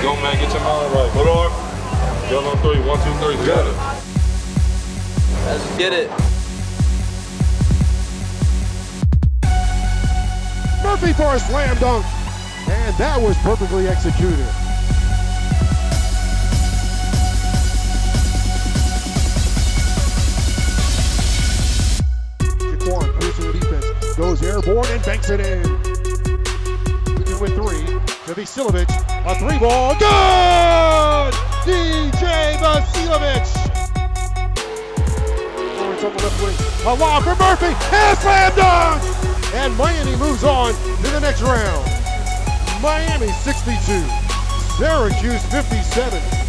go, man. Get your mind right. Hold on. Yell on 3. 1, 2, 3. Got it. Let's get it. Murphy for a slam dunk. And that was perfectly executed. Shaquan, cruising the defense, goes airborne and banks it in. Looking with 3. Vasiljevic, a 3-ball, good! DJ Vasiljevic! Lawrence on the left wing, a lob for Murphy, and a slam dunk! And Miami moves on to the next round. Miami 62, Syracuse 57.